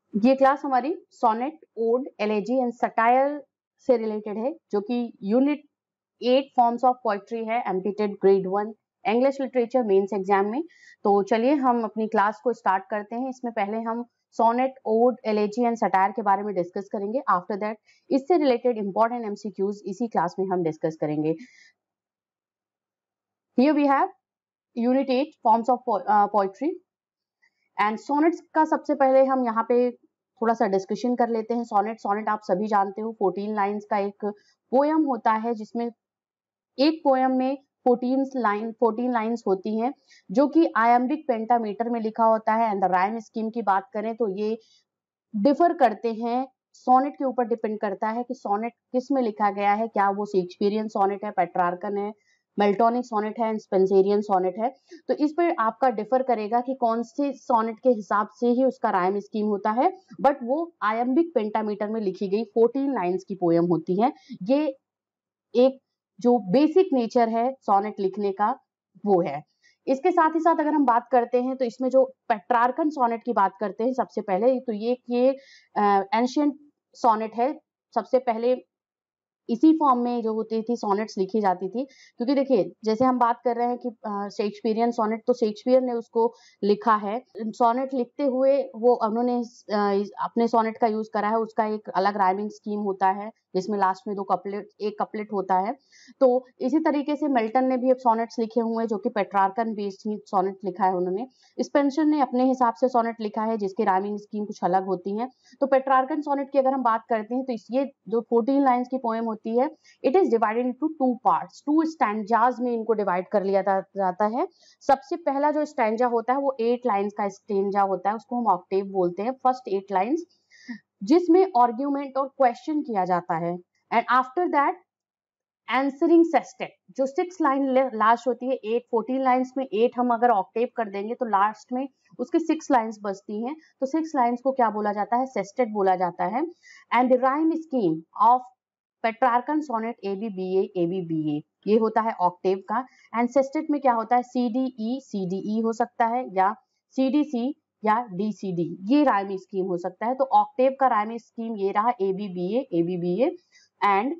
ये क्लास हमारी sonnet, ode, elegy and satire से रिलेटेड है, जो कि यूनिट 8 फॉर्म्स ऑफ पोएट्री है, MPTET grade 1 English literature mains exam में। तो चलिए हम अपनी क्लास को स्टार्ट करते हैं। इसमें पहले हम sonnet, ode, elegy and satire के बारे में डिस्कस करेंगे। आफ्टर दैट इससे रिलेटेड इंपॉर्टेंट एमसीक्यूज इसी क्लास में हम डिस्कस करेंगे। Here we have unit 8 forms of poetry and sonnets का सबसे पहले हम यहाँ पे थोड़ा सा डिस्कशन कर लेते हैं। सोनेट आप सभी जानते हो 14 लाइन्स का एक पोयम होता है, जिसमें एक पोयम में 14 लाइन्स होती हैं, जो कि आयम्बिक पेंटामीटर में लिखा होता है। एंड द राइम स्कीम की बात करें तो ये डिफर करते हैं, सोनेट के ऊपर डिपेंड करता है कि सोनेट किस में लिखा गया है, क्या वो शेक्सपियरियन सोनेट है, पेट्रार्कन है, मेल्टोनिक सोनेट है, स्पेंसेरियन सोनेट है। तो इस पर आपका डिफर करेगा कि कौन से सोनेट के हिसाब से ही उसका राइम स्कीम होता है, बट वो आयम्बिक पेंटामीटर में लिखी गई 14 लाइन्स की पोयम होती है। ये एक जो बेसिक नेचर है सोनेट लिखने का वो है। इसके साथ ही साथ अगर हम बात करते हैं तो इसमें जो पेट्रार्कन सोनेट की बात करते हैं सबसे पहले, तो ये एंशिएंट सोनेट है। सबसे पहले इसी फॉर्म में जो होती थी सोनेट्स लिखी जाती थी, क्योंकि देखिए जैसे हम बात कर रहे हैं कि शेक्सपियरियन सोनेट, तो शेक्सपियर ने उसको लिखा है। सोनेट लिखते हुए वो उन्होंने अपने सोनेट का यूज करा है, उसका एक अलग राइमिंग स्कीम होता है जिसमें लास्ट में एक कपलेट होता है। तो इसी तरीके से मिल्टन ने भी सोनेट्स लिखे हुए हैं, जो कि पेट्रार्कन बेस्ड ही सोनेट लिखा है उन्होंने। स्पेंसर ने अपने हिसाब से सोनेट लिखा है, जिसकी राइमिंग स्कीम कुछ अलग होती है। तो पेट्रार्कन सोनेट की अगर हम बात करते हैं तो ये जो 14 लाइन्स की पोएम होती है, it is divided into 2 parts, 2 stanzas में इनको डिवाइड कर लिया जाता है। सबसे पहला जो स्टैंजा होता है वो 8 लाइन्स का स्टैंजा होता है, उसको हम ऑक्टेव बोलते हैं, फर्स्ट 8 लाइन्स, जिसमें आर्ग्यूमेंट और क्वेश्चन किया जाता है। And after that answering sestet, जो 6 लाइन लास्ट होती है, 14 लाइन्स में 8 हम अगर ऑक्टेव कर देंगे तो लास्ट में उसके 6 लाइन्स बचती हैं। तो 6 लाइन्स को क्या बोला जाता है? सेस्टेट बोला जाता है। And the rhyme scheme of Petrarchan sonnet ABBA ये होता है ऑक्टेव का। एंड सेस्टेट में क्या होता है? CDE हो सकता है, या CDC, या DCD, ये राइम स्कीम हो सकता है। तो ऑक्टेव का राइम स्कीम ये रहा, ABBA एंड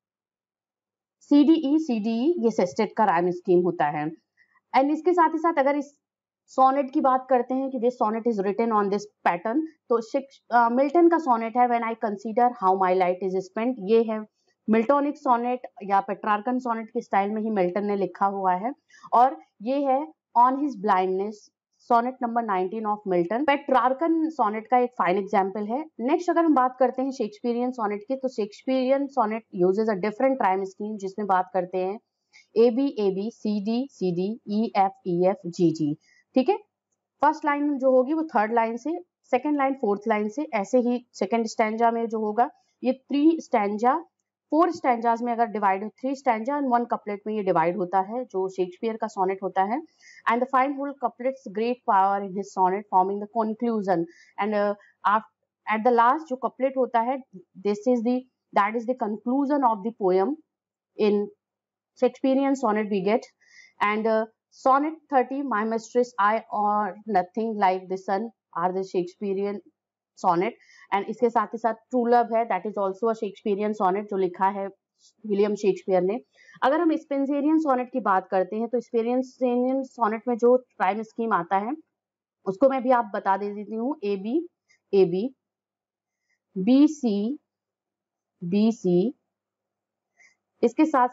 CDE ये सेस्टेट का राइम स्कीम होता है। एंड इसके साथ ही साथ अगर इस सोनेट की बात करते हैं कि this sonnet is written on this pattern, तो मिल्टन का सोनेट है when I consider how my light is spent, ये है मिल्टोनिक सोनेट या पेट्रार्कन सोनेट के स्टाइल में ही मिल्टन ने लिखा हुआ है। और ये है on his blindness, sonnet number 19 of Milton. Petrarchan sonnet का एक फाइन एग्जांपल है। नेक्स्ट अगर हम बात करते हैं शेक्सपियरियन सोनेट की, तो Shakespearean sonnet uses a different rhyme scheme, जिसमें बात करते हैं ABAB, CD EF GG। ठीक है, फर्स्ट लाइन जो होगी वो थर्ड लाइन से, सेकेंड लाइन फोर्थ लाइन से, ऐसे ही सेकेंड स्टैंजा में जो होगा ये 3 स्टैंजा 4 स्टैंजाज में अगर डिवाइड, 3 स्टैंजा एंड 1 कपलेट में ये डिवाइड होता है, जो शेक्सपियर का सोनेट होता है। And the fine whole couplets great power in his sonnet forming the conclusion. And at the last जो कपलेट होता है, this is the that is the conclusion of the poem in Shakespearean sonnet we get. And sonnet 30, my mistress, I or nothing like the sun are the Shakespearean sonnet. And इसके साथ ही साथ true love है, that is also a Shakespearean sonnet जो लिखा है William Shakespeare ने। अगर हम स्पेंसेरियन सोनेट की बात करते हैं तो स्पेंसेरियन सोनेट में जो राइम स्कीम आता है उसको मैं भी आप बता देती हूँ, AB BC इसके साथ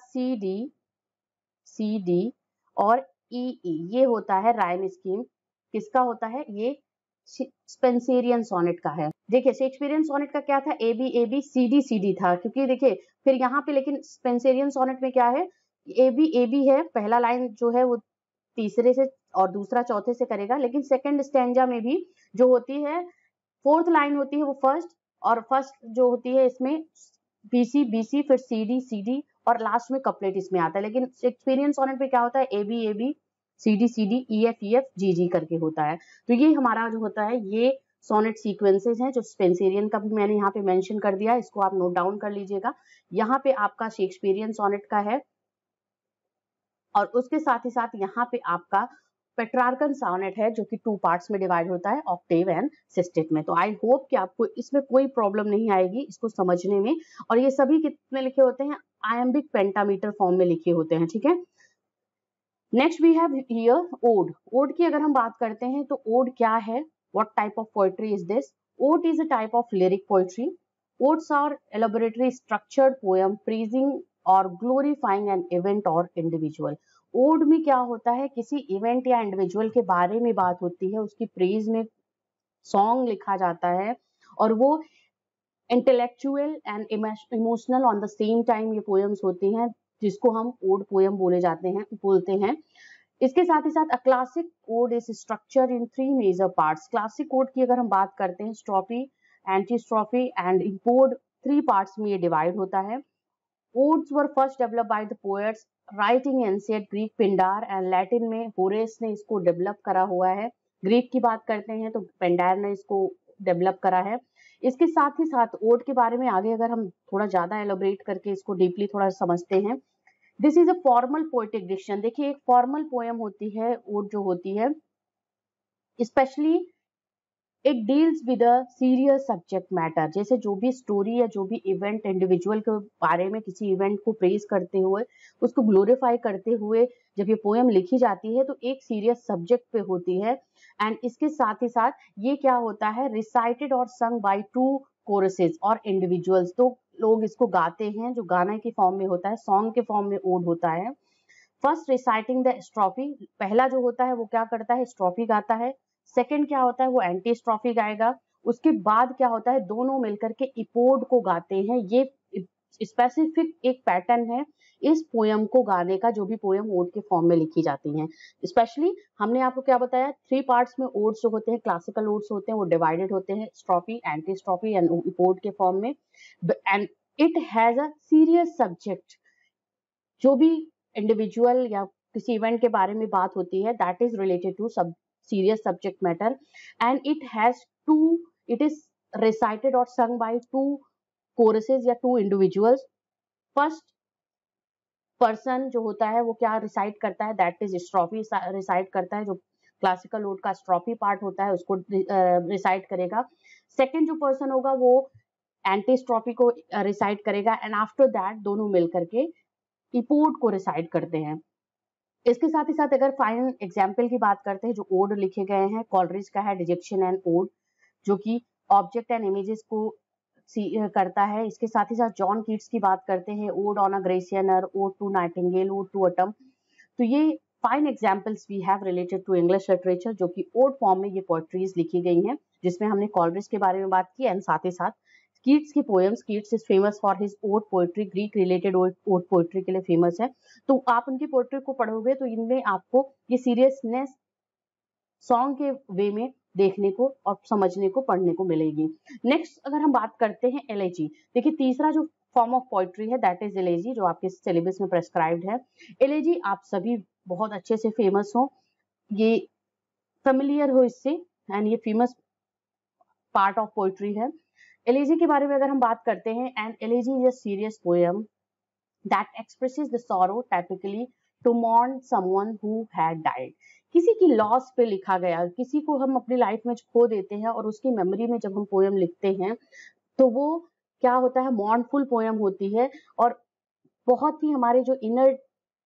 CD और EE, ये होता है राइम स्कीम। किसका होता है? ये स्पेंसेरियन सोनेट का है। देखिए शेक्सपियरियन सोनेट का क्या था? ABAB CD था, क्योंकि देखिए फिर यहाँ पे लेकिन स्पेंसेरियन सोनेट में क्या है? ABAB है, पहला लाइन जो है वो तीसरे से और दूसरा चौथे से करेगा, लेकिन सेकेंड स्टैंजा में भी जो होती है फोर्थ लाइन होती है वो फर्स्ट, और फर्स्ट जो होती है इसमें BC फिर CD और लास्ट में कपलेट इसमें आता है। लेकिन शेक्सपियरियन सोनेट पे क्या होता है? ABAB CD EF GG करके होता है। तो ये हमारा जो होता है ये सोनेट सीक्वेंसेस हैं, जो स्पेंसेरियन का भी मैंने यहाँ पे मेंशन कर दिया, इसको आप नोट डाउन कर लीजिएगा। यहाँ पे आपका शेक्सपियरियन सोनेट का है, और उसके साथ ही साथ यहाँ पे आपका पेट्रार्कन सोनेट है जो कि 2 पार्ट्स में डिवाइड होता है, ऑक्टेव एंड सिस्टेट में। तो आई होप कि आपको इसमें कोई प्रॉब्लम नहीं आएगी इसको समझने में। और ये सभी कितने लिखे होते हैं, आयम्बिक पेंटामीटर फॉर्म में लिखे होते हैं, ठीक है। Next we have here ode. Ode की अगर हम बात करते हैं तो ओड क्या है, what type of poetry is this? Ode is a type of lyric poetry. Odes are elaborately structured poem praising और ग्लोरीफाइंग एन इवेंट और इंडिविजुअल। ओड में क्या होता है, किसी इवेंट या इंडिविजुअल के बारे में बात होती है, उसकी प्रेज में सॉन्ग लिखा जाता है और वो intellectual and emotional on the same time ये पोएम्स होती हैं, जिसको हम ओड पोएम बोलते हैं। इसके साथ ही साथ a classic ode is structure in 3 major parts. Classic ode की अगर हम बात करते हैं, strophe, antistrophe and epode, 3 parts में ये डिवाइड होता है। Odes were first developed by the poets writing ancient Greek, Pindar and Latin में होरेस ने इसको डेवलप करा हुआ है। ग्रीक की बात करते हैं तो पिंडार ने इसको डेवलप करा है। इसके साथ ही साथ ओड के बारे में आगे अगर हम थोड़ा ज्यादा एलोबरेट करके इसको डीपली थोड़ा समझते हैं, this is a formal poetic diction. देखिए एक फॉर्मल पोएम होती है ओड जो होती है, specially it deals with a serious subject matter. जैसे जो भी स्टोरी या जो भी इवेंट इंडिविजुअल के बारे में किसी इवेंट को प्रेज करते हुए, उसको ग्लोरीफाई करते हुए जब ये पोएम लिखी जाती है तो एक सीरियस सब्जेक्ट पे होती है। एंड इसके साथ ही साथ ये क्या होता है, रिसाइटेड और संग बाय 2 कोरसेस और इंडिविजुअल्स। तो लोग इसको गाते हैं, जो गाने के फॉर्म में होता है, सॉन्ग के फॉर्म में ओड होता है। फर्स्ट रिसाइटिंग द स्ट्रोफी, पहला जो होता है वो क्या करता है, स्ट्रोफी गाता है। सेकंड क्या होता है, वो एंटी स्ट्रोफी गाएगा। उसके बाद क्या होता है, दोनों मिलकर के इपोड को गाते हैं। ये स्पेसिफिक एक पैटर्न है इस पोयम को गाने का, जो भी पोयम ओड के फॉर्म में लिखी जाती हैं। स्पेशली हमने आपको क्या बताया, 3 पार्ट्स में ओड्स जो होते हैं, क्लासिकल ओड्स होते हैं, वो डिवाइडेड होते हैं, स्ट्रोफी, एंटी स्ट्रोफी एंड इपोड के फॉर्म में। And it has a serious subject. जो भी इंडिविजुअल या किसी इवेंट के बारे में बात होती है, दैट इज रिलेटेड टू सब serious subject matter, and it is recited or sung by 2 choruses या 2 individuals। फर्स्ट पर्सन जो होता है वो क्या रिसाइट करता है, दैट इज स्ट्रोफी रिसाइट करता है। जो क्लासिकल ओड का स्ट्रोफी पार्ट होता है उसको रिसाइट करेगा। सेकंड जो पर्सन होगा वो एंटी स्ट्रोफी को रिसाइट करेगा एंड आफ्टर दैट दोनों मिलकर के इपोड को रिसाइट करते हैं। इसके साथ ही साथ अगर फाइनल एग्जाम्पल की बात करते हैं, जो ओड लिखे गए हैं, कॉलरिज का है डिजेक्शन एंड ओड, जो कि ऑब्जेक्ट एंड इमेजेस को करता है। इसके साथ ही साथ जॉन कीट्स की बात करते हैं, ode on a Grecian urn, ode to nightingale, ode to autumn. तो ये fine examples we have related to English literature, जो कि ओड फॉर्म में ये पोएट्रीज लिखी गई हैं, जिसमें हमने कॉलरिज के बारे में बात की एंड साथ ही साथ कीट्स की poems. Keats is famous for his ode poetry, Greek related ode poetry के लिए फेमस है। तो आप उनकी पोएट्री को पढ़ोगे तो इनमें आपको ये सीरियसनेस सॉन्ग के वे में देखने को और समझने को, पढ़ने को मिलेगी। नेक्स्ट अगर हम बात करते हैं एलेजी, देखिए तीसरा जो फॉर्म ऑफ पोएट्री है दैट इज एलेजी, जो आपके सिलेबस में प्रेस्क्राइब्ड है। एलेजी आप सभी बहुत अच्छे से फेमस हो, ये फेमिलियर हो इससे, एंड ये फेमस पार्ट ऑफ पोएट्री है। एलेजी के बारे में अगर हम बात करते हैं, and elegy is a serious poem that expresses the sorrow typically to mourn someone who had died. किसी की लॉस पे लिखा गया, किसी को हम अपनी लाइफ में खो देते हैं और उसकी मेमोरी में जब हम पोएम लिखते हैं तो वो क्या होता है, मॉर्नफुल पोएम होती है और बहुत ही हमारे जो इनर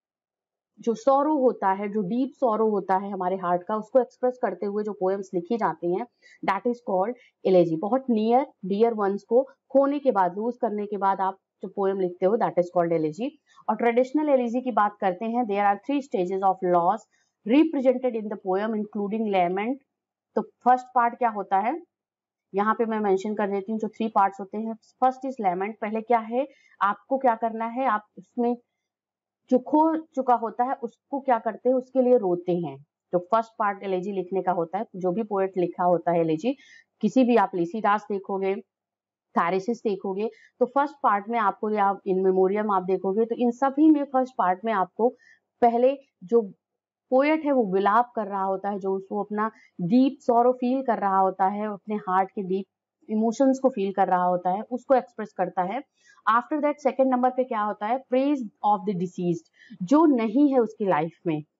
जो सॉरो होता है, जो डीप सॉरो होता है हमारे हार्ट का, उसको एक्सप्रेस करते हुए जो पोएम्स लिखी जाती हैं, दैट इज कॉल्ड एलेजी। बहुत नियर डियर वंस को खोने के बाद, लूज करने के बाद आप जो पोएम लिखते हो, दैट इज कॉल्ड एलेजी। और ट्रेडिशनल एलेजी की बात करते हैं, there are 3 stages of loss represented in the poem including lament. तो फर्स्ट पार्ट क्या होता है, यहाँ पे मैं मेंशन कर देती हूँ जो 3 पार्ट्स होते हैं। First is lament. पहले क्या है, आपको क्या करना है, आप उसमें जो खो चुका होता है उसको क्या करते हैं, उसके लिए रोते हैं। जो फर्स्ट पार्ट एलेजी लिखने का होता है, जो भी पोएट लिखा होता है एलेजी, किसी भी आप लिसीदास देखोगे, थैरेसिस देखोगे, तो फर्स्ट पार्ट में आपको, या इन मेमोरियम आप देखोगे, तो इन सभी में फर्स्ट पार्ट में आपको पहले जो पोएट है वो विलाप कर रहा होता है, जो उसको अपना डीप सॉरो फील कर रहा होता है, अपने हार्ट के डीप इमोशंस को फील कर रहा होता है, उसको एक्सप्रेस करता है। आफ्टर दैट सेकंड नंबर पे क्या होता है, प्रेज ऑफ द डिसीज्ड, जो नहीं है उसकी लाइफ में,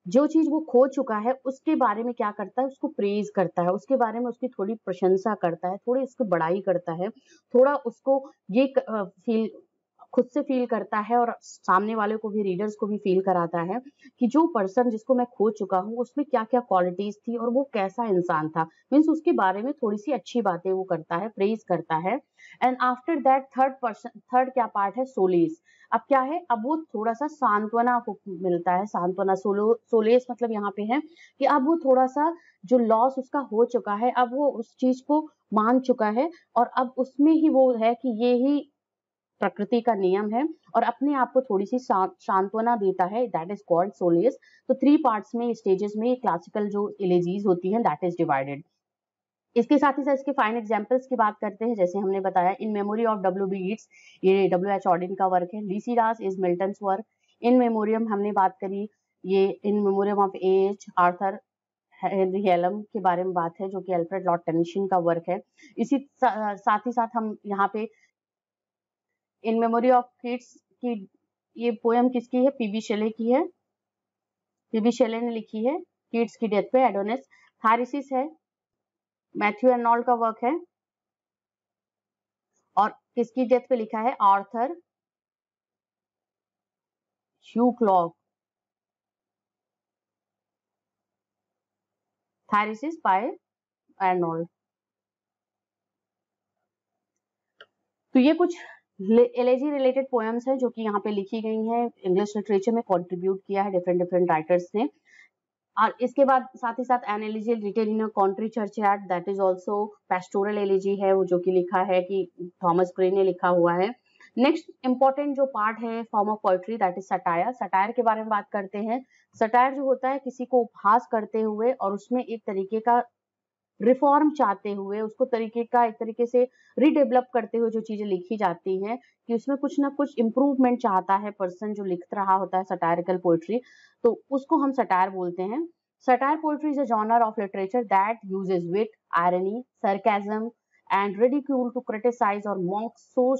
जो चीज वो खो चुका है उसके बारे में क्या करता है, उसको प्रेज करता है, उसके बारे में उसकी थोड़ी प्रशंसा करता है, थोड़ी उसकी बड़ाई करता है, थोड़ा उसको ये फील खुद से फील करता है और सामने वाले को भी, रीडर्स को भी फील कराता है कि जो पर्सन जिसको मैं खो चुका हूँ उसमें क्या क्या क्वालिटीज थी और वो कैसा इंसान था। मीन्स उसके बारे में थोड़ी सी अच्छी बातें वो करता है, प्रेज करता है। एंड आफ्टर दैट थर्ड क्या पार्ट है, सोलेस। अब क्या है, अब वो थोड़ा सा सांत्वना को मिलता है, सांत्वना। सोलेस मतलब यहाँ पे है कि अब वो थोड़ा सा जो लॉस उसका हो चुका है, अब वो उस चीज को मान चुका है और अब उसमें ही वो है कि ये ही प्रकृति का नियम है और अपने आप को थोड़ी सी सांत्वना देता है, दैट इज कॉल्ड सोलेस। तो 3 पार्ट्स में, स्टेजेस में क्लासिकल जो एलेजीज होती हैं दैट इज डिवाइडेड। इसके साथ ही साथ इसके फाइन एग्जांपल्स की बात करते हैं। जैसे हमने बताया in memory of W B Yeats, ये डब्ल्यू एच ऑर्डिन का वर्क है। Lycidas is Milton's work. In memoriam हमने बात करी, ये in memoriam of H Arthur Henry Hallam के बारे में बात है, जो कि अल्फ्रेड लॉर्ड टेनिसन का वर्क है। इसी साथ ही साथ हम यहाँ पे इन मेमोरी ऑफ किड्स की ये पोयम किसकी है, पीबी शेले की है, पीबी शेले ने लिखी है किड्स की डेथ पे। एडोनिस थारिसिस है, मैथ्यू एर्नोल्ड का वर्क है। और किसकी डेथ पे लिखा है, Arthur Hugh Clough. Thyrsis by Arnold. तो ये कुछ एलेजी रिलेटेड पोएम्स है जो कि यहाँ पे लिखी गई हैं, इंग्लिश लिटरेचर में कंट्रीब्यूट किया है डिफरेंट डिफरेंट राइटर्स ने। और इसके बाद साथ ही साथ an elegy written in country churchyard, that is also pastoral elegy है, वो जो कि लिखा है कि थॉमस ग्रे ने लिखा हुआ है। नेक्स्ट इंपॉर्टेंट जो पार्ट है form of poetry that is satire. Satire के बारे में बात करते हैं। सटायर जो होता है किसी को उपहास करते हुए और उसमें एक तरीके का रिफॉर्म चाहते हुए, उसको एक तरीके से रीडेवलप करते हुए जो चीजें लिखी जाती हैं कि उसमें कुछ ना कुछ इम्प्रूवमेंट चाहता है पर्सन जो लिख रहा होता है सटायरिकल पोएट्री, तो उसको हम सटायर बोलते हैं। Satire poetry is a genre of literature that uses wit, irony, sarcasm and ridicule to criticise और मॉक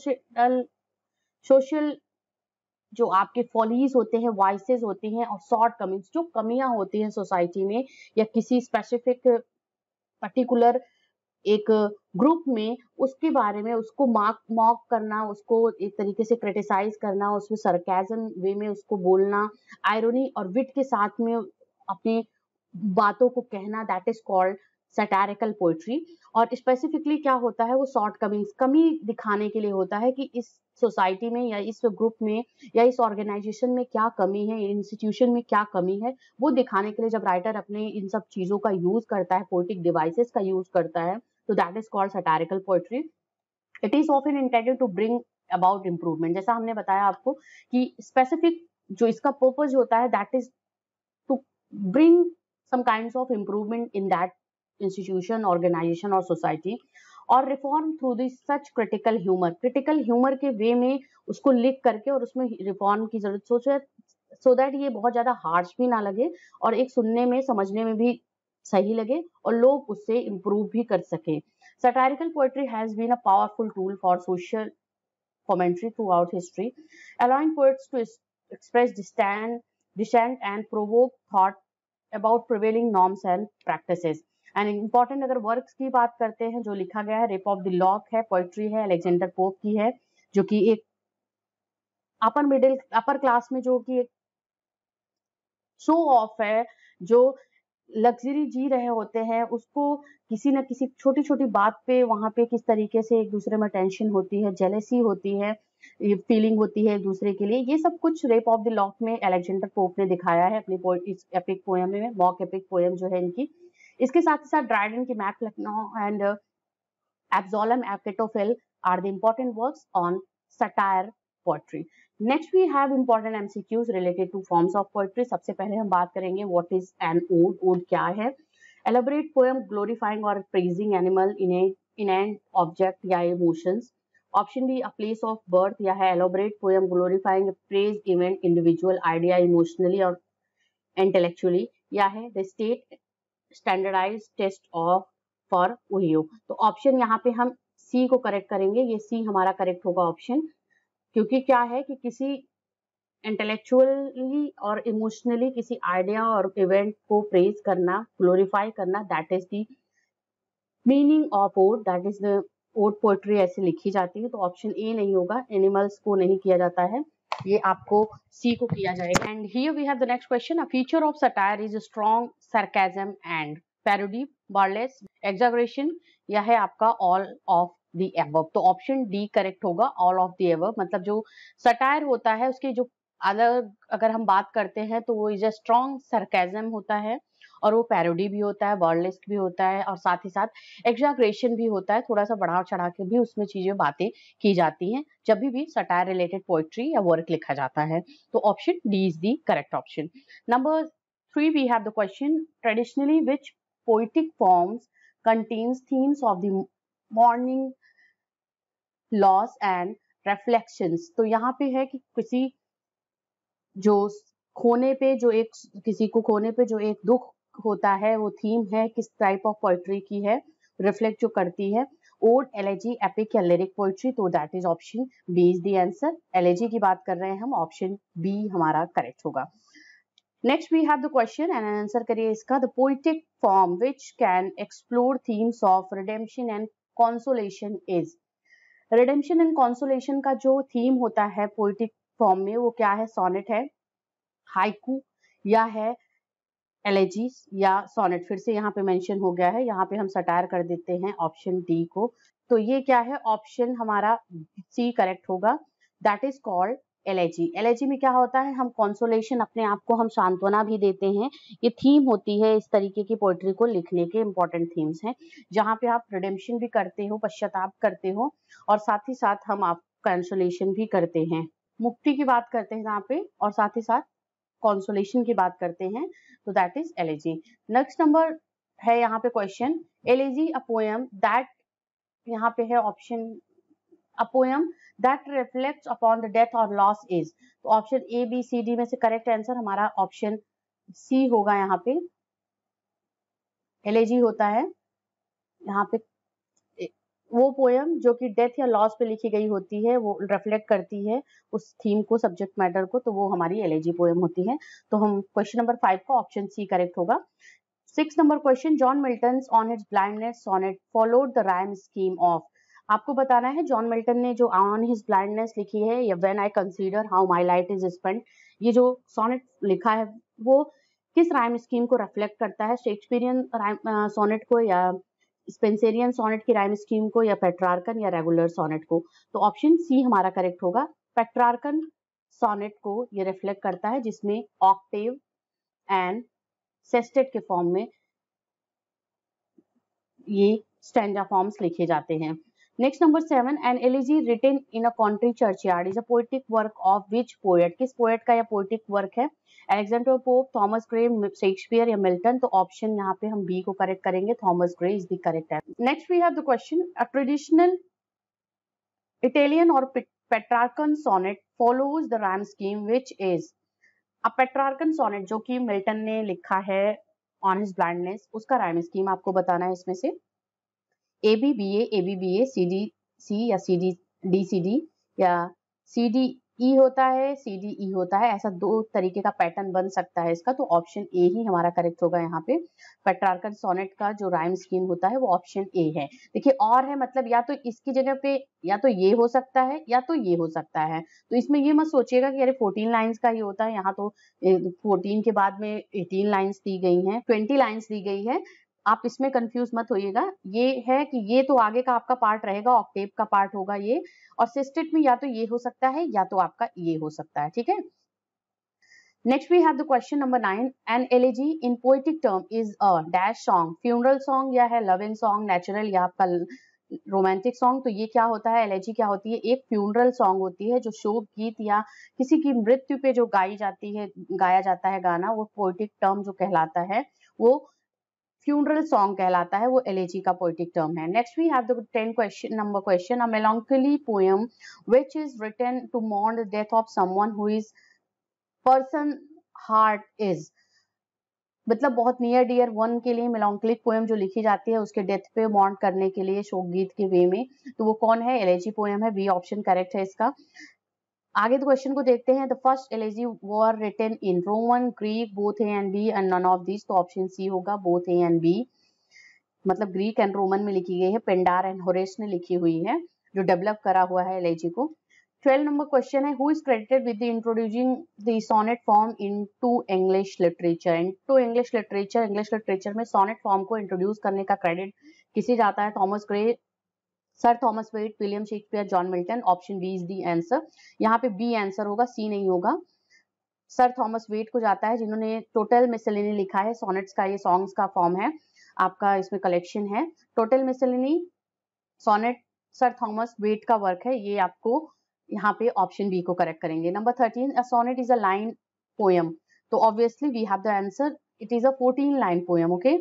सोशल जो आपके फॉलीज होते हैं, वाइसेस होती हैं और शॉर्ट कमिंग्स, जो कमियां होती हैं सोसाइटी में या किसी स्पेसिफिक पर्टिकुलर एक ग्रुप में, उसके बारे में उसको मॉक करना, उसको एक तरीके से क्रिटिसाइज करना, उसमें सरकाज़म वे में उसको बोलना, आयरनी और विट के साथ में अपनी बातों को कहना, that is called satirical poetry. और स्पेसिफिकली क्या होता है, वो शॉर्ट कमिंग्स, कमी दिखाने के लिए होता है कि इस सोसाइटी में या इस ग्रुप में या इस ऑर्गेनाइजेशन में क्या कमी है, इंस्टीट्यूशन में क्या कमी है, वो दिखाने के लिए जब राइटर अपने इन सब चीजों का यूज करता है, पोएटिक डिवाइसेस का यूज करता है, तो that is called satirical poetry. It is often intended to bring about improvement. जैसा हमने बताया आपको कि स्पेसिफिक जो इसका पर्पज होता है that is to bring some kinds of improvement in that institution, organization or society, और reform through this such critical humour, critical humour के वे में उसको लिख करके और उसमें रिफॉर्म की जरूरत सोचे, सो दैट ये बहुत ज्यादा हार्श भी ना लगे और एक सुनने में समझने में भी सही लगे और लोग उससे इम्प्रूव भी कर सके। Satirical poetry has been a powerful tool for social commentary throughout history, allowing poets to express dissent and provoke thought about prevailing norms and practices. And important अगर वर्क्स की बात करते हैं जो लिखा गया है, रेप ऑफ द लॉक है, पोएट्री है, अलेक्जेंडर पोप की है, जो कि एक अपर क्लास में जो कि एक शो ऑफ है, जो लग्जरी जी रहे होते हैं, उसको किसी न किसी छोटी छोटी बात पे वहां पे किस तरीके से एक दूसरे में टेंशन होती है, जेलेसी होती है, फीलिंग होती है एक दूसरे के लिए, ये सब कुछ रेप ऑफ द लॉक में अलेक्जेंडर पोप ने दिखाया है अपनी इस एपिक पोएम में, मॉक एपिक पोएम जो है इनकी। इसके साथ ही साथ ड्राइडन की Mac Flecknoe and Absalom Achitophel are the important works on satire poetry. Next we have important MCQs related to forms of poetry. सबसे पहले हम बात करेंगे what is an ode, ode क्या है? Elaborate poem glorifying or praising animal, inanimate object या emotions. Option B, a place of birth या है elaborate poem glorifying a praise event, individual, idea, emotionally or intellectually या है the state standardized test of for Ohio. तो option यहाँ पे हम सी को करेक्ट करेंगे, ये सी हमारा करेक्ट होगा ऑप्शन, क्योंकि क्या है कि किसी इंटेलेक्चुअली और इमोशनली किसी आइडिया और इवेंट को प्रेज करना, ग्लोरीफाई करना, that is the meaning of ode, that is the ode poetry ऐसे लिखी जाती है। तो ऑप्शन ए नहीं होगा, एनिमल्स को नहीं किया जाता है, ये आपको सी को किया जाएगा। And here we have the next question, a feature of satire is strong sarcasm and parody, burlesque, exaggeration, या है आपका ऑल ऑफ द एबव। तो ऑप्शन डी करेक्ट होगा, ऑल ऑफ द एबव। मतलब जो सटायर होता है उसकी जो अलग अगर हम बात करते हैं तो वो इज अ स्ट्रॉन्ग sarcasm होता है, और वो पैरोडी भी होता है, बर्लेस्क भी होता है, और साथ ही साथ एग्जैगरेशन भी होता है, थोड़ा सा बढ़ा चढ़ा के भी उसमें चीजें बातें की जाती हैं जब भी सटायर रिलेटेड पोएट्री या वर्क लिखा जाता है। तो option D is the correct option. Number 3 we have the question, traditionally which poetic forms contains themes of the morning loss and reflections। तो यहाँ पे है कि किसी जो खोने पे जो एक किसी को खोने पे जो एक दुख होता है वो थीम है, किस टाइप ऑफ पोएट्री की है, रिफ्लेक्ट जो करती है, ओड, एलेजी, एपिक या लिरिक पोएट्री। तो that is option B is the answer. Elegy की बात कर रहे हैं हम, ऑप्शन बी हमारा करेक्ट होगा। Next we have the question and answer करिए इसका, the poetic form which can explore themes of redemption and consolation is। redemption and consolation का जो theme होता है poetic form में वो क्या है, sonnet है, haiku या है elegy या sonnet। फिर से यहाँ पे mention हो गया है, यहाँ पे हम satire कर देते हैं ऑप्शन डी को। तो ये क्या है, ऑप्शन हमारा सी करेक्ट होगा, that is called elegy. Elegy में क्या होता है, हम कॉन्सोलेशन, अपने आप को हम सांत्वना भी देते हैं। ये थीम होती है इस तरीके की पोएट्री को लिखने के, इंपॉर्टेंट थीम्स हैं जहाँ पे आप रिडेम्पशन भी करते हो, पश्चाताप करते हो, और साथ ही साथ हम आप कंसोलेशन भी करते हैं, मुक्ति की बात करते हैं यहाँ पे, और साथ ही साथ कॉन्सोलेशन की बात करते हैं। तो that is elegy. Next number है यहाँ पे question, elegy a poem that, यहाँ पे है option a poem that reflects upon the death or loss is। तो option A B C D में से करेक्ट आंसर हमारा ऑप्शन सी होगा। यहाँ पे एलेजी होता है यहाँ पे वो पोएम जो कि डेथ या लॉस पे लिखी गई होती है, वो रिफ्लेक्ट करती है उस थीम को, सब्जेक्ट मैटर को, तो वो हमारी एलेजी पोएम होती है। तो हम क्वेश्चन नंबर 5 का ऑप्शन सी करेक्ट होगा। 6 number question, John Milton's on his blindness sonnet followed the rhyme scheme of. आपको बताना है जॉन मिल्टन ने जो ऑन हिज ब्लाइंडनेस लिखी है, या when I consider how my life is spent, ये जो सोनेट लिखा है वो किस राइम स्कीम को रिफ्लेक्ट करता है, शेक्सपियरियन सोनेट को, या स्पेंसरियन सोनेट की राइम स्कीम को, या पेट्रार्कन या रेगुलर सोनेट को। तो ऑप्शन सी हमारा करेक्ट होगा, पेट्रार्कन सोनेट को ये रिफ्लेक्ट करता है, जिसमें ऑक्टेव एंड सेस्टेट के फॉर्म में ये स्टैंजा फॉर्म्स लिखे जाते हैं। Next number 7, an elegy written in a country churchyard is a poetic work of which poet. किस पोएट का यह पोएटिक वर्क है, Alexander Pope, Thomas Gray, Shakespeare या मिल्टन। तो ऑप्शन यहाँ पे हम बी को करेक्ट करेंगे, Thomas Gray is the correct answer. Next we have the question, a traditional Italian और Petrarchan sonnet follows the rhyme scheme which is. अब Petrarchan sonnet जो कि मिल्टन ने लिखा है ऑन हिज ब्लाइंडनेस, उसका राइम स्कीम आपको बताना है इसमें से A B B A, C D C, या C D D C D, या सी डी ई होता है, सी डी ई होता है, ऐसा दो तरीके का पैटर्न बन सकता है इसका। तो ऑप्शन ए ही हमारा करेक्ट होगा। यहाँ पे पेट्रार्कन सोनेट का जो राइम स्कीम होता है वो ऑप्शन ए है। देखिए और है, मतलब या तो इसकी जगह पे या तो ये हो सकता है या तो ये हो सकता है। तो इसमें ये मत सोचिएगा कि अरे 14 लाइंस का ही होता है, यहाँ तो 14 के बाद में 18 लाइंस दी गई हैं, 20 लाइंस दी गई है। आप इसमें कंफ्यूज मत होइएगा, ये है कि ये तो आगे का आपका पार्ट रहेगा, ऑक्टेव का पार्ट होगा ये, और सिस्टेट में या तो ये हो सकता है या तो आपका ये हो सकता है, ठीक है। Next we have the question number 9, an elegy in poetic term is a dash song, funeral song या है लविंग सॉन्ग, नेचुरल या आपका रोमांटिक सॉन्ग। तो ये क्या होता है, एलेजी क्या होती है, एक फ्यूनरल सॉन्ग होती है जो शोक गीत या किसी की मृत्यु पे जो गाई जाती है, गाया जाता है गाना, वो पोएटिक टर्म जो कहलाता है वो फ्यूनरल सॉन्ग कहलाता है, वो एलेजी का पोएटिक टर्म है। Next we have the 10 number question, a melancholy poem which is written to mourn the death of someone who is person heart is. मतलब बहुत नियर डियर वन के लिए मेलांकोलिक poem जो लिखी जाती है उसके डेथ पे मॉर्न करने के लिए शोक गीत के वे में, तो वो कौन है, एलेजी पोएम है। बी ऑप्शन करेक्ट है इसका। आगे तो क्वेश्चन को देखते हैं। The first elegy were written in Roman, Greek, both A and B and none of this, तो ऑप्शन सी होगा बोथ ए एंड बी, मतलब ग्रीक एंड रोमन में लिखी गई है, पिंडार एंड होरेस ने लिखी हुई है, जो डेवलप करा हुआ है एलेजी को। 12 नंबर क्वेश्चन है, who is credited with introducing the sonnet form into English literature. Into English literature में सोनेट फॉर्म को इंट्रोड्यूस करने का क्रेडिट किसे जाता है? Thomas Gray, sir Thomas Wyatt, William Shakespeare, John Milton. Option B is the answer. यहाँ पे B answer होगा, सी नहीं होगा। सर थॉमस वेट को जाता है, जिन्होंने टोटल मिसलेनी लिखा है। सोनेट्स का ये सॉन्ग्स का फॉर्म है आपका, इसमें कलेक्शन है। Total miscellany sonnet sir Thomas Wyatt का वर्क है, ये आपको यहाँ पे ऑप्शन बी को करेक्ट करेंगे। Number 13, a sonnet is a line poem, तो obviously we have the answer, it is a 14 line poem. Okay,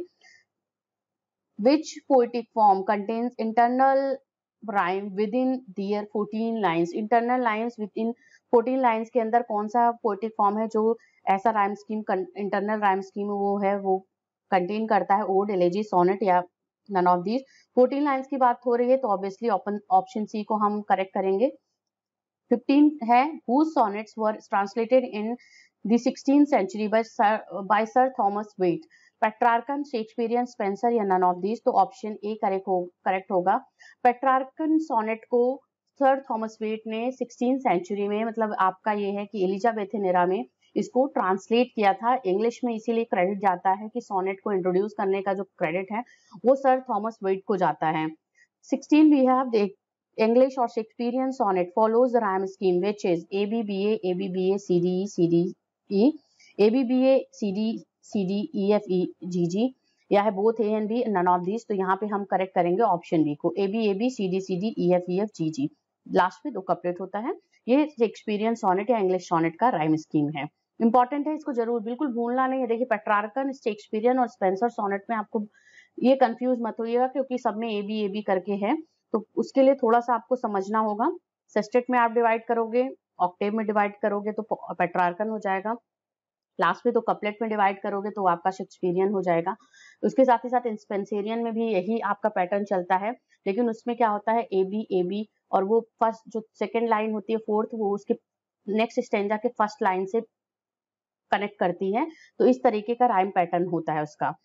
which poetic form contains internal rhyme within their 14 lines? internal lines within 14 lines के अंदर कौन सा poetic form है जो ऐसा rhyme scheme, internal rhyme scheme वो है, वो contain करता है? ओड, एलेजी, सोनेट या none of these? 14 lines की बात हो रही है तो obviously ऑप्शन सी को हम करेक्ट करेंगे। 15 है, whose sonnets were translated in the 16th century by Sir Thomas Waite? Petrarchan, Shakespearean, Spenser या नन ऑफ दीज, तो ऑप्शन ए करेक्ट होगा। पेट्रार्कन सोनेट को सर थॉमस वेट ने 16th सेंचुरी में, मतलब आपका ये है कि एलिजाबेथन एरा में इसको ट्रांसलेट किया था इंग्लिश में, इसीलिए क्रेडिट जाता है कि सोनेट को इंट्रोड्यूस करने का जो क्रेडिट है वो सर थॉमस वेट को जाता है। 16 we have English or Shakespearean sonnet follows the rhyme scheme which is ABBA, ABBA, CDE, CDE, ABBA, CD, CD, EF, GG, या है both A and B, none of these, तो यहाँ पे हम correct करेंगे ऑप्शन बी को, ABAB, CD, CD, EF, EF, GG। Last में 2 couplet होता है। ये शेक्सपियरियन सोनेट या इंग्लिश सोनेट का राइम स्कीम है, इंपॉर्टेंट है, इसको जरूर बिल्कुल भूलना नहीं है। देखिए पेट्रार्कन, शेक्सपियरियन और स्पेंसर सोनेट में आपको ये कंफ्यूज मत होइएगा क्योंकि सब में ए बी करके है, तो उसके लिए थोड़ा सा आपको समझना होगा। सेस्टेट में आप डिवाइड करोगे, ऑक्टेव में डिवाइड करोगे तो पेट्रार्कन हो जाएगा, लास्ट में तो कपलेट में डिवाइड करोगे तो आपका शेक्सपियरियन हो जाएगा। उसके साथ ही साथ स्पेंसेरियन में भी यही आपका पैटर्न चलता है, लेकिन उसमें क्या होता है ए बी और वो फर्स्ट जो सेकेंड लाइन होती है फोर्थ, वो उसके नेक्स्ट स्टेंजा के फर्स्ट लाइन से कनेक्ट करती है, तो इस तरीके का राइम पैटर्न होता है उसका।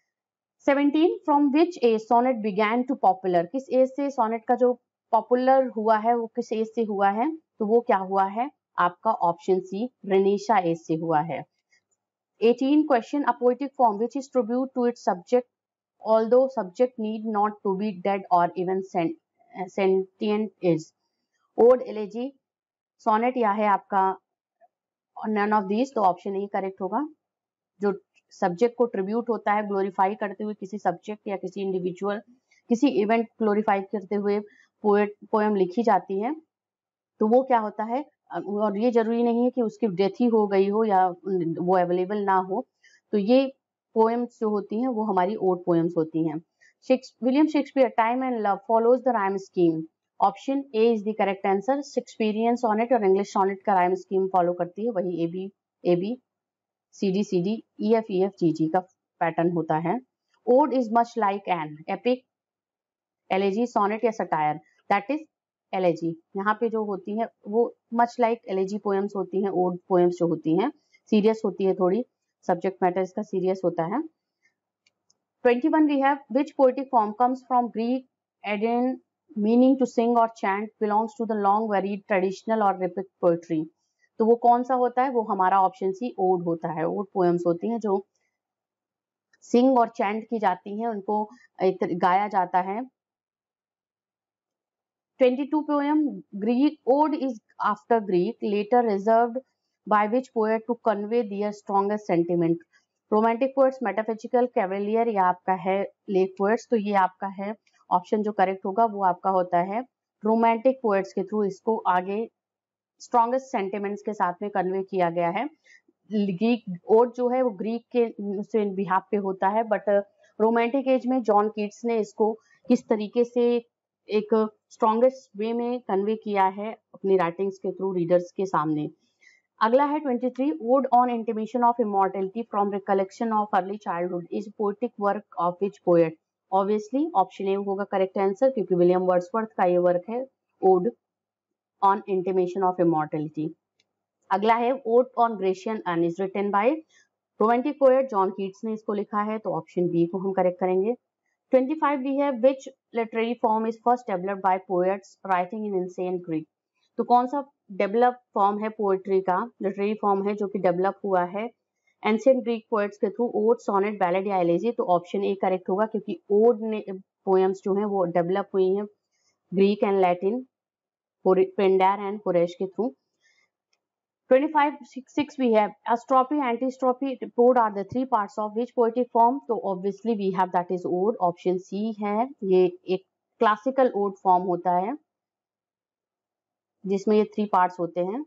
17, from which age sonnet began to popular, किस एज से सोनेट का जो पॉपुलर हुआ है वो किस एज से हुआ है? तो वो क्या हुआ है आपका? ऑप्शन सी, रेनेशा एज से हुआ है। 18 question, a poetic form which is tribute to its subject although subject need not to be dead or even sentient is ode, elegy, sonnet या है आपका नन ऑफ दीज, तो option A correct होगा। जो subject को tribute होता है, glorify करते हुए किसी सब्जेक्ट या किसी इंडिविजुअल, किसी इवेंट ग्लोरीफाई करते हुए पोएम लिखी जाती है, तो वो क्या होता है? और ये जरूरी नहीं है कि उसकी डेथ ही हो गई हो या वो अवेलेबल ना हो, तो ये पोएम्स जो होती हैं वो हमारी ओड पोएम्स होती हैं। William Shakespeare, time and love follows the rhyme scheme, option A is the correct answer. Shakespearean sonnet और इंग्लिश सोनेट का राइम स्कीम फॉलो करती है, वही A B CD, CD, EF, EF, GG का pattern होता है। Ode is much like an epic, elegy, sonnet या satire, that is elegy. यहाँ पे जो होती है वो मच लाइक एलेजी पोएम्स होती हैं, ओड पोएम्स जो होती हैं सीरियस होती है थोड़ी, सब्जेक्ट मैटर इसका सीरियस होता है। 21 we have, which poetic form comes from Greek eden meaning to sing or chant, belongs to the long varied traditional or epic poetry, तो वो कौन सा होता है? वो हमारा ऑप्शन सी ओड होता है। ओड पोएम्स होती हैं जो सिंग और चैंट की जाती हैं, उनको गाया जाता है। 22 poem, Greek ode is after Greek letter reserved by which poet to convey their strongest sentiment, romantic poets, metaphysical, cavalier या आपका है लेक पोएट्स, तो ये आपका है ऑप्शन जो करेक्ट होगा वो आपका होता है रोमांटिक पोएट्स के थ्रू इसको आगे स्ट्रॉन्गेस्ट सेंटिमेंट्स के साथ में कन्वे किया गया है। ग्रीक ओड जो है वो ग्रीक के बिहाफ पे होता है, बट रोमांटिक एज में जॉन कीट्स ने इसको किस तरीके से एक स्ट्रॉन्गेस्ट वे में कन्वे किया है अपनी राइटिंग्स के थ्रू रीडर्स के सामने। अगला है 23, ode on intimation of immortality from recollection of early childhood is poetic work of which poet, obviously option A होगा करेक्ट आंसर क्योंकि विलियम वर्ड्सवर्थ का ये वर्क है ode. On intimation of immortality. अगला है ode on Grecian urn is written by romantic poet John Keats ने इसको लिखा है, तो ऑप्शन बी को हम करेक्ट करेंगे। 25 भी है which literary form is first developed by poets writing in ancient Greek. तो कौन सा डेवलप फॉर्म है पोएट्री का, लिटरेरी फॉर्म है जो कि डेवलप हुआ है एंशिएंट ग्रीक पोएट्स के थ्रू, ओड, सोनेट, बैलेड या एलेजी। तो ऑप्शन ए करेक्ट होगा क्योंकि ओड ने पोएम्स जो हैं वो डेवलप हुई हैं Greek and Latin, Pindar and Horace के थ्रू। 25 we have astrophy, antistrophy, ode are the three parts of which poetic form? तो obviously we have that is ode, option C है। ये एक क्लासिकल ode फॉर्म होता है जिसमें ये 3 पार्ट्स होते हैं।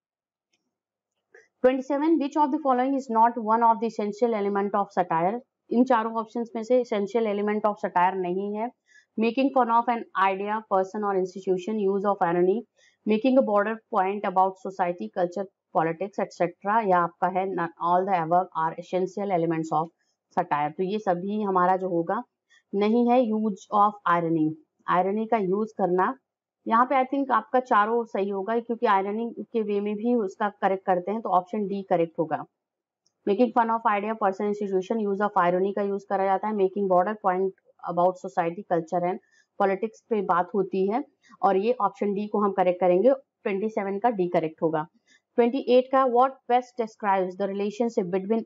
27 which of the following is not one of the essential element of satire? इन चारों ऑप्शंस में से essential element of satire नहीं है। Making fun of an idea, person or institution, use of irony, making a broader point about society, culture, politics, etc. या आपका है all the above are essential elements of satire। तो ये सभी हमारा जो होगा नहीं है। यूज ऑफ आयरनी, आयरनी का यूज करना, यहाँ पे आई थिंक आपका चारों सही होगा क्योंकि आयरनी के वे में भी उसका करेक्ट करते हैं, तो ऑप्शन डी करेक्ट होगा। Making fun of idea, person, institution, use of irony का यूज करा जाता है। Making broader point about society, culture and politics पे बात होती है, और ये ऑप्शन डी को हम करेक्ट करेंगे। 27 का डी करेक्ट होगा। 28 का what best describes the relationship between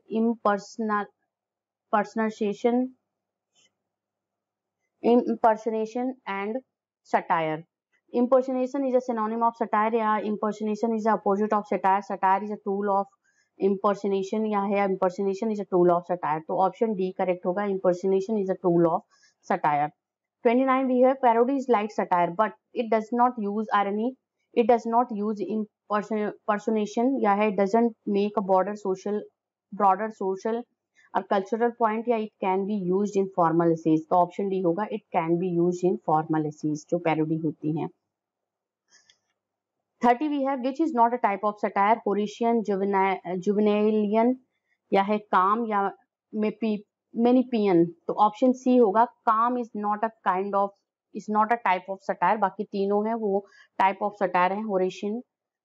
impersonation and satire. Impersonation is a synonym of satire या impersonation is the opposite of satire. Satire is a tool of impersonation या है impersonation is a tool of satire। तो option D correct होगा, impersonation is a tool of satire। 29 we have parody is like satire but it does not use irony, it does not use impersonation या है it doesn't make a broader social और cultural point या it can be used in formal essays. तो option D होगा, it can be used in formal essays जो parody होती हैं। 30 we have which is not a type of satire, Horatian, Juvenalian या है काम या मेनिपियन। तो ऑप्शन सी होगा, काम is not a kind of is not a type of satire. बाकी तीनों हैं वो टाइप ऑफ सटायर हैं, Horatian,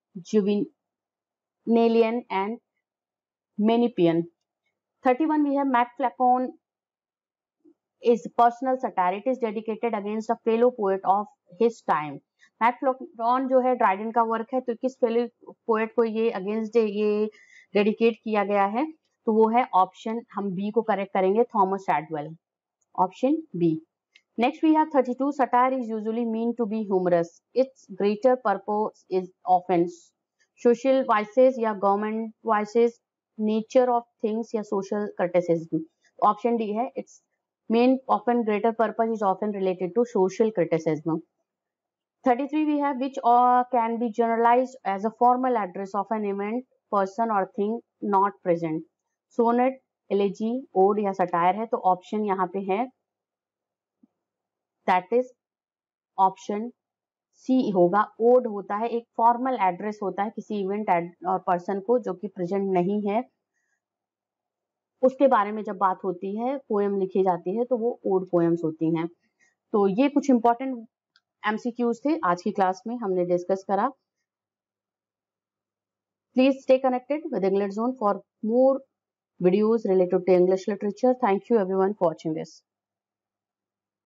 Juvenalian and Menippean. 31 we have MacFlacon is personal satire. It is dedicated against a fellow poet of his time. MacFlacon जो है Dryden का work है, तो किस फेलो पोएट को ये अगेंस्ट ये डेडिकेट किया गया है? तो वो है ऑप्शन, हम बी को करेक्ट करेंगे, Thomas Edwell, option B. Next we have 32 satire is usually mean to be humorous. Its greater purpose is often social vices या government vices, nature of things या सोशल क्रिटिसिज्म। ऑप्शन डी है, its main often greater purpose is often related to social criticism. 33 we have which can be generalized as a formal address of an event, person or thing not present. Sonnet, elegy, ode या satire है, तो option यहाँ पे है that is option C होगा। Odd होता है एक फॉर्मल एड्रेस होता है किसी इवेंट और पर्सन को जो कि प्रेजेंट नहीं है, उसके बारे में जब बात होती है, पोएम लिखी जाती है, तो वो ओड पोएम्स होती हैं। तो ये कुछ इंपॉर्टेंट एमसीक्यूज थे आज की क्लास में हमने डिस्कस करा। Please stay connected with English zone for more videos related to English literature. Thank you everyone for watching this.